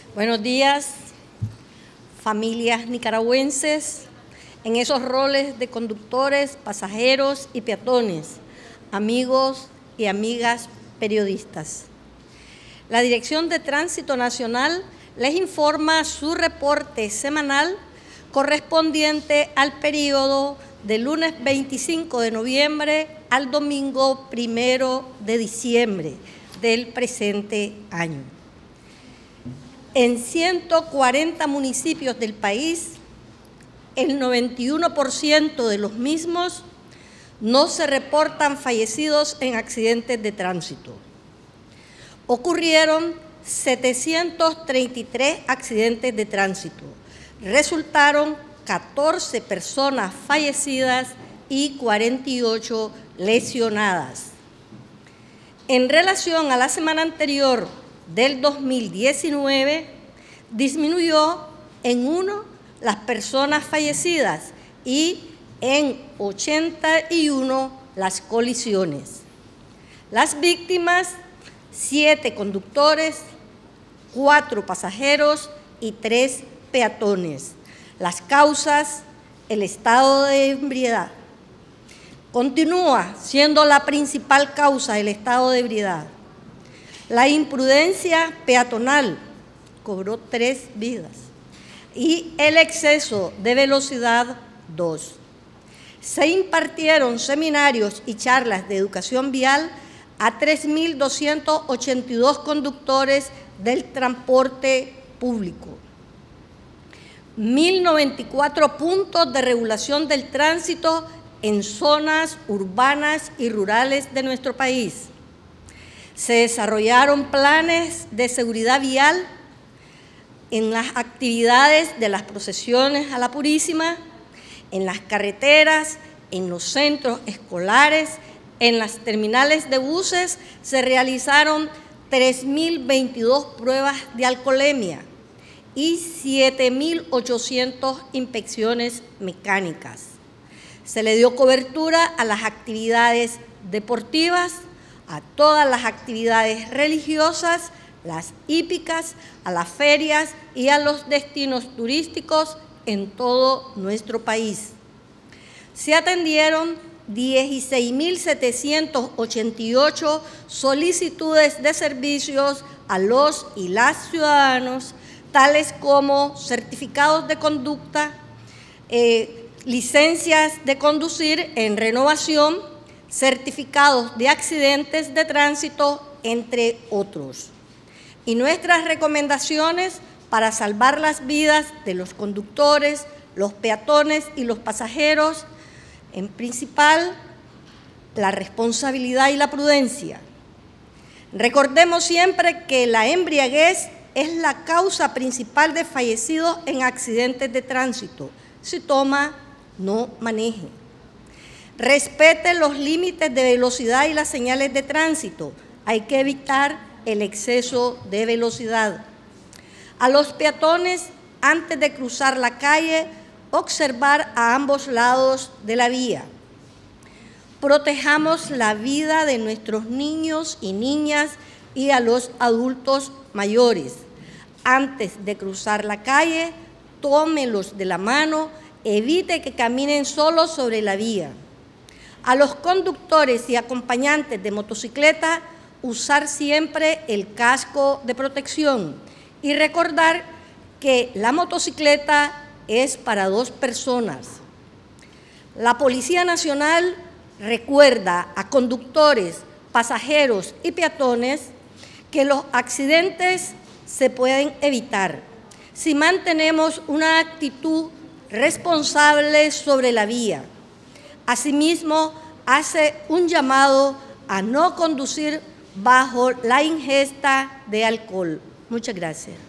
Buenos días, familias nicaragüenses, en esos roles de conductores, pasajeros y peatones, amigos y amigas periodistas. La Dirección de Tránsito Nacional les informa su reporte semanal correspondiente al periodo del lunes 25 de noviembre al domingo 1 de diciembre del presente año. En 140 municipios del país, el 91% de los mismos no se reportan fallecidos en accidentes de tránsito. Ocurrieron 733 accidentes de tránsito. Resultaron 14 personas fallecidas y 48 lesionadas. En relación a la semana anterior del 2019, disminuyó en 1 las personas fallecidas y en 81 las colisiones. Las víctimas, 7 conductores, 4 pasajeros y 3 peatones. Las causas, el estado de ebriedad. Continúa siendo la principal causa el estado de ebriedad. La imprudencia peatonal cobró 3 vidas y el exceso de velocidad 2. Se impartieron seminarios y charlas de educación vial a 3.282 conductores del transporte público. 1.094 puntos de regulación del tránsito en zonas urbanas y rurales de nuestro país. Se desarrollaron planes de seguridad vial en las actividades de las procesiones a la Purísima, en las carreteras, en los centros escolares, en las terminales de buses. Se realizaron 3.022 pruebas de alcoholemia y 7.800 inspecciones mecánicas. Se le dio cobertura a las actividades deportivas, a todas las actividades religiosas, las hípicas, a las ferias y a los destinos turísticos en todo nuestro país. Se atendieron 16.788 solicitudes de servicios a los y las ciudadanos, tales como certificados de conducta, licencias de conducir en renovación, certificados de accidentes de tránsito, entre otros. Y nuestras recomendaciones para salvar las vidas de los conductores, los peatones y los pasajeros, en principal, la responsabilidad y la prudencia. Recordemos siempre que la embriaguez es la causa principal de fallecidos en accidentes de tránsito. Si toma, no maneje. Respete los límites de velocidad y las señales de tránsito. Hay que evitar el exceso de velocidad. A los peatones, antes de cruzar la calle, observar a ambos lados de la vía. Protejamos la vida de nuestros niños y niñas y a los adultos mayores. Antes de cruzar la calle, tómelos de la mano, evite que caminen solos sobre la vía. A los conductores y acompañantes de motocicleta, usar siempre el casco de protección y recordar que la motocicleta es para 2 personas. La Policía Nacional recuerda a conductores, pasajeros y peatones que los accidentes se pueden evitar si mantenemos una actitud responsable sobre la vía. Asimismo, hace un llamado a no conducir bajo la ingesta de alcohol. Muchas gracias.